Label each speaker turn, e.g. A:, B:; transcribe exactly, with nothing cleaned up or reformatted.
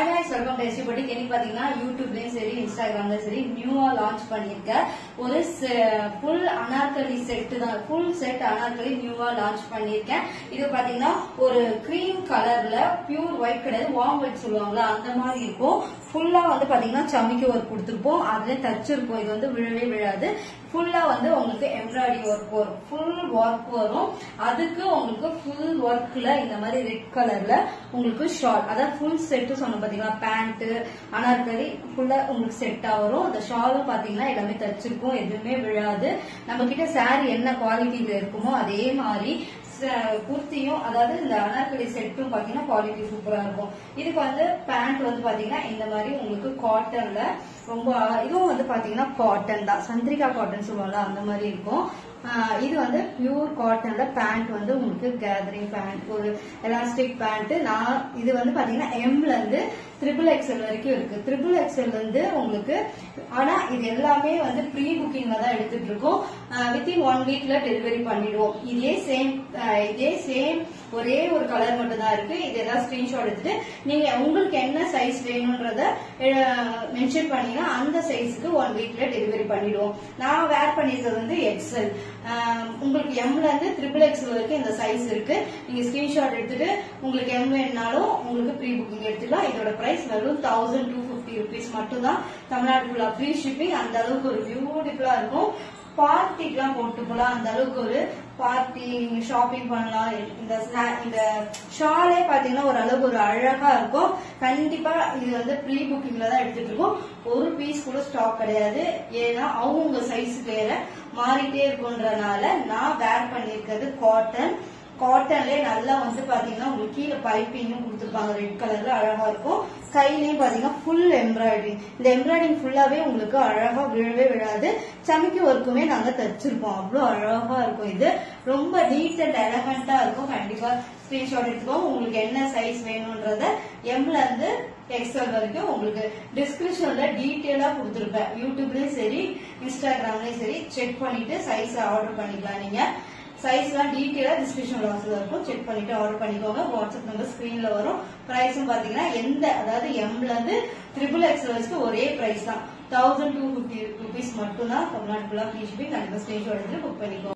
A: Hi guys, welcome to Tasty Boutique. இன்னைக்கு பாத்தீங்கன்னா யூடியூப்லயும் சரி இன்ஸ்டாகிராம்லயும் சரி நியூவா லான்ச் பண்ணிருக்கேன். ஒரு ஃபுல் அனார்கலி செட் தான். ஃபுல் செட் அனார்கலி நியூவா லான்ச் பண்ணிருக்கேன். இது பாத்தீங்கன்னா ஒரு கிரீம் கலர்ல பியூர் ஒயிட் கிடையாது, வார்ம் ஒயிட் சொல்லுவாங்களா அந்த மாதிரி இருக்கும். ஃபுல்லா வந்து பாத்தீங்கன்னா சமிக்கி ஒர்க் கொடுத்துருப்போம், அதுல தச்சிருப்போம். இது வந்து விழவே விழாது. ஃபுல்லா வந்து உங்களுக்கு எம்ப்ராய்டரி ஒர்க் வரும், ஃபுல் ஒர்க் வரும். அதுக்கு உங்களுக்கு ஃபுல் ஒர்க்ல இந்த மாதிரி ரெட் கலர்ல உங்களுக்கு ஷால், அதாவது ஃபுல் செட்டு சொன்ன பாத்தீங்கன்னா பேண்ட் அனார்கலி ஃபுல்லா உங்களுக்கு செட்டா வரும். அந்த ஷாலும் பாத்தீங்கன்னா எல்லாமே தச்சிருக்கும், எதுவுமே விழாது. நம்ம கிட்ட சாரி என்ன குவாலிட்டியில இருக்குமோ அதே மாதிரி குர்த்தியும், அதாவது இந்த அனார்கலி செட்டும் பாத்தீங்கன்னா குவாலிட்டி சூப்பரா இருக்கும். இதுக்கு வந்து பேண்ட் வந்து பாத்தீங்கன்னா இந்த மாதிரி உங்களுக்கு காட்டன்ல ரொம்ப, இதுவும் வந்து பாத்தீங்கன்னா காட்டன் தான், சந்திரிகா காட்டன் சொல்லுவாங்க அந்த மாதிரி இருக்கும். இது வந்து பியூர் காட்டன்ல பேண்ட் வந்து உங்களுக்கு கேதரிங் பேண்ட், ஒரு எலாஸ்டிக் பேண்ட். நான் இது வந்து பாத்தீங்கன்னா எம்ல இருந்து ட்ரிபிள் எக்ஸ்எல் வரைக்கும் இருக்கு. ட்ரிபிள் எக்ஸ்எல் வந்து உங்களுக்கு, ஆனா இது எல்லாமே வந்து ப்ரீ புக்கிங்ல தான் எடுத்துட்டு இருக்கோம். வித்தின் ஒன் வீக்ல டெலிவரி பண்ணிடுவோம். இதே சேம் இதே சேம் ஒரே ஒரு கலர் மட்டும் தான் இருக்கு. இது ஏதாவது ஸ்கிரீன்ஷாட் எடுத்துட்டு நீங்க உங்களுக்கு என்ன சைஸ் வேணும்ன்றத மென்ஷன் பண்ணீங்கன்னா அந்த சைஸ்க்கு ஒன் வீக்ல டெலிவரி பண்ணிடுவோம். நான் வேர் பண்ணிருக்கிறது வந்து எக்ஸ்எல். உங்களுக்கு எம்ல இருந்து ட்ரிபிள் எக்ஸ்எல் வரைக்கும் இந்த சைஸ் இருக்கு. நீங்க ஸ்கிரீன்ஷாட் எடுத்துட்டு உங்களுக்கு எம் வேணாலும் உங்களுக்கு ப்ரீ புக்கிங் எடுத்துக்கலாம். இதோட பிரைஸ் வெறும் தௌசண்ட் டூ பிப்டி ருபீஸ் மட்டும் தான். தமிழ்நாடு ஃபுல்லா ஃப்ரீ ஷிப்பிங். அந்த அளவுக்கு ஒரு பியூட்டிஃபுல்லா இருக்கும். பார்ட்டிக்கு எல்லாம் போட்டு போலாம், அந்த அளவுக்கு ஒரு பார்ட்டி ஷாப்பிங் பண்ணலாம். இந்த இந்த ஷாலே பாத்தீங்கன்னா ஒரு அளவுக்கு ஒரு அழகா இருக்கும். கண்டிப்பா இது வந்து ப்ரீ புக்கிங்ல தான் எடுத்துட்டு இருக்கோம். ஒரு பீஸ் கூட ஸ்டாக் கிடையாது. ஏன்னா அவங்க சைஸ் வேற மாறிட்டே இருக்குன்றனால நான் வேர் பண்ணிருக்கிறது காட்டன். காட்டன்லயே நல்லா வந்து பாத்தீங்கன்னா உங்களுக்கு கீழே பைப்பிங்கும் கொடுத்துருப்பாங்க, ரெட் கலர்ல அழகா இருக்கும். கையிலயும் பாத்தீங்கன்னா ஃபுல் எம்ப்ராய்டரிங். இந்த எம்ப்ராய்டரிங் ஃபுல்லாவே உங்களுக்கு அழகா விழவே விழாது. சமிக்கி ஒர்க்குமே நாங்க தச்சிருப்போம், அவ்வளவு அழகா இருக்கும். இது ரொம்ப நீட் அண்ட் எலகண்டா இருக்கும். கண்டிப்பா ஸ்கிரீன்ஷாட் எடுத்துக்கோங்க. உங்களுக்கு என்ன சைஸ் வேணும்ன்றத எம்ல இருந்து எக்ஸ்எல் வரைக்கும் உங்களுக்கு டிஸ்கிரிப்ஷன்ல டீட்டெயிலா கொடுத்துருப்பேன். யூடியூப்லயும் சரி இன்ஸ்டாகிராம்லயும் சரி செக் பண்ணிட்டு சைஸ் ஆர்டர் பண்ணிக்கலாம். நீங்க சைஸ் எல்லாம் டீட்டெயிலா டிஸ்கிரிப்ஷன் பாக்ஸ்ல இருக்கும், செக் பண்ணிட்டு ஆர்டர் பண்ணிக்கோங்க. வாட்ஸ்அப் நம்பர் ஸ்கிரீன்ல வரும். பிரைஸும் பாத்தீங்கன்னா எந்த, அதாவது எம்ல இருந்து ட்ரிபிள் எக்ஸ்எல் வரைக்கும் ஒரே பிரைஸ் தான், தௌசண்ட் டூ பிப்டி ருபீஸ் மட்டும் தான். தமிழ்நாடு ஃபுல்லா ஃப்ரீ ஷிப்பிங். கண்டிப்பா ஸ்கிரீன்ஷாட் எடுத்து புக் பண்ணிக்கோங்க.